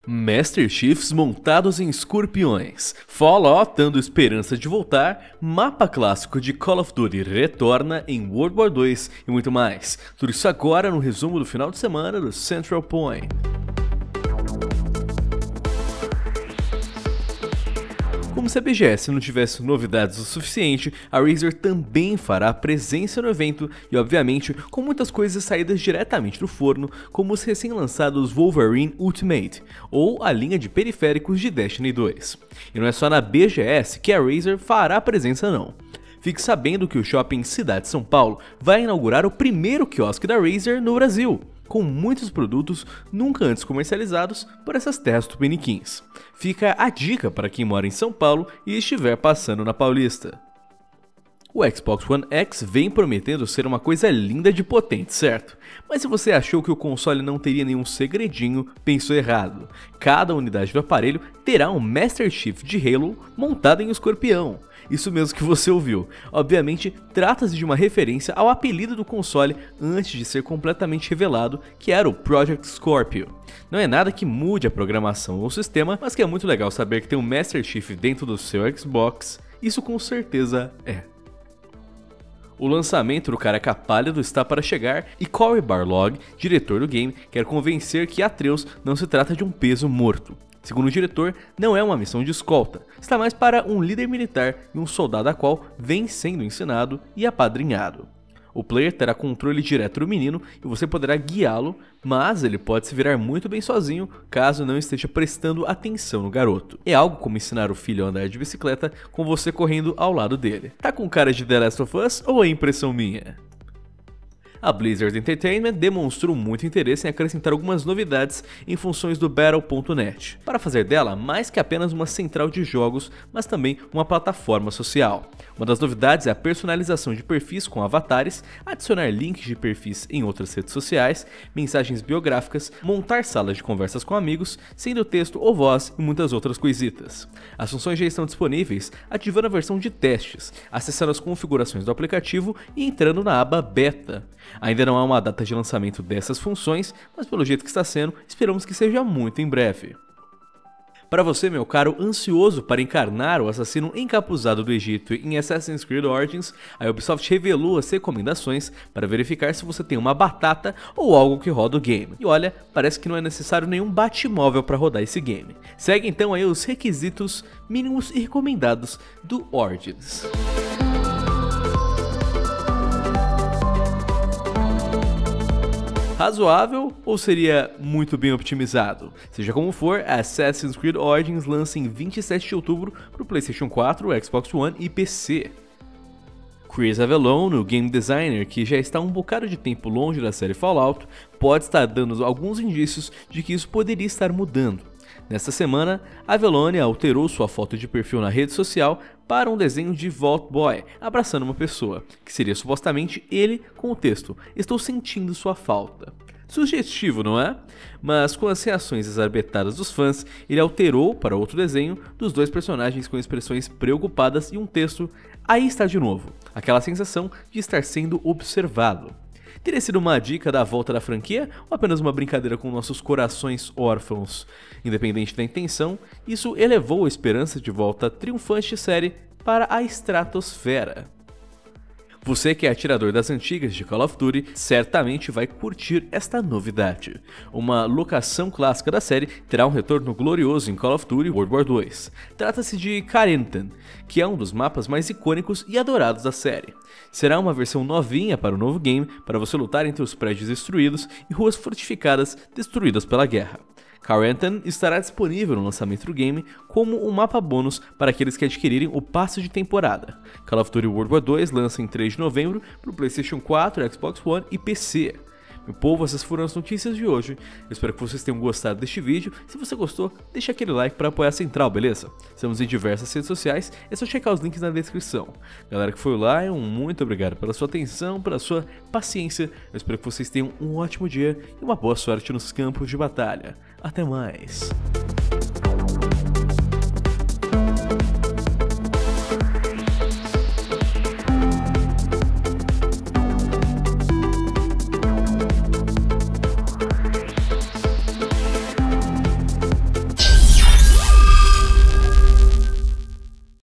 Master Chiefs montados em escorpiões, Fallout dando esperança de voltar, mapa clássico de Call of Duty retorna em World War 2 e muito mais. Tudo isso agora no resumo do final de semana do Central Point. Como se a BGS não tivesse novidades o suficiente, a Razer também fará presença no evento e obviamente com muitas coisas saídas diretamente do forno, como os recém-lançados Wolverine Ultimate, ou a linha de periféricos de Destiny 2. E não é só na BGS que a Razer fará presença não. Fique sabendo que o Shopping Cidade São Paulo vai inaugurar o primeiro quiosque da Razer no Brasil, com muitos produtos nunca antes comercializados por essas terras tupiniquins. Fica a dica para quem mora em São Paulo e estiver passando na Paulista. O Xbox One X vem prometendo ser uma coisa linda de potente, certo? Mas se você achou que o console não teria nenhum segredinho, pensou errado. Cada unidade do aparelho terá um Master Chief de Halo montado em um escorpião. Isso mesmo que você ouviu. Obviamente, trata-se de uma referência ao apelido do console antes de ser completamente revelado, que era o Project Scorpio. Não é nada que mude a programação ou o sistema, mas que é muito legal saber que tem um Master Chief dentro do seu Xbox. Isso com certeza é. O lançamento do Careca Pálido está para chegar e Cory Barlog, diretor do game, quer convencer que Atreus não se trata de um peso morto. Segundo o diretor, não é uma missão de escolta, está mais para um líder militar e um soldado a qual vem sendo ensinado e apadrinhado. O player terá controle direto do menino e você poderá guiá-lo, mas ele pode se virar muito bem sozinho caso não esteja prestando atenção no garoto. É algo como ensinar o filho a andar de bicicleta com você correndo ao lado dele. Tá com cara de The Last of Us ou é impressão minha? A Blizzard Entertainment demonstrou muito interesse em acrescentar algumas novidades em funções do Battle.net, para fazer dela mais que apenas uma central de jogos, mas também uma plataforma social. Uma das novidades é a personalização de perfis com avatares, adicionar links de perfis em outras redes sociais, mensagens biográficas, montar salas de conversas com amigos, sendo texto ou voz e muitas outras coisitas. As funções já estão disponíveis ativando a versão de testes, acessando as configurações do aplicativo e entrando na aba Beta. Ainda não há uma data de lançamento dessas funções, mas pelo jeito que está sendo, esperamos que seja muito em breve. Para você, meu caro, ansioso para encarnar o assassino encapuzado do Egito em Assassin's Creed Origins, a Ubisoft revelou as recomendações para verificar se você tem uma batata ou algo que roda o game. E olha, parece que não é necessário nenhum Batmóvel para rodar esse game. Segue então aí os requisitos mínimos e recomendados do Origins. Razoável ou seria muito bem optimizado? Seja como for, Assassin's Creed Origins lança em 27 de outubro para o PlayStation 4, Xbox One e PC. Chris Avellone, o game designer que já está um bocado de tempo longe da série Fallout, pode estar dando alguns indícios de que isso poderia estar mudando. Nesta semana, Avellone alterou sua foto de perfil na rede social para um desenho de Vault Boy abraçando uma pessoa, que seria supostamente ele com o texto "Estou sentindo sua falta". Sugestivo, não é? Mas com as reações exarbetadas dos fãs, ele alterou para outro desenho dos dois personagens com expressões preocupadas e um texto "Aí está de novo", aquela sensação de estar sendo observado. Teria sido uma dica da volta da franquia ou apenas uma brincadeira com nossos corações órfãos? Independente da intenção, isso elevou a esperança de volta triunfante de série para a estratosfera. Você que é atirador das antigas de Call of Duty certamente vai curtir esta novidade. Uma locação clássica da série terá um retorno glorioso em Call of Duty World War 2. Trata-se de Carentan, que é um dos mapas mais icônicos e adorados da série. Será uma versão novinha para o novo game, para você lutar entre os prédios destruídos e ruas fortificadas destruídas pela guerra. Carentan estará disponível no lançamento do game como um mapa bônus para aqueles que adquirirem o passe de temporada. Call of Duty World War 2 lança em 3 de novembro para o PlayStation 4, Xbox One e PC. Meu povo, essas foram as notícias de hoje. Eu espero que vocês tenham gostado deste vídeo. Se você gostou, deixa aquele like para apoiar a Central, beleza? Estamos em diversas redes sociais, é só checar os links na descrição. Galera que foi lá, um muito obrigado pela sua atenção, pela sua paciência. Eu espero que vocês tenham um ótimo dia e uma boa sorte nos campos de batalha. Até mais!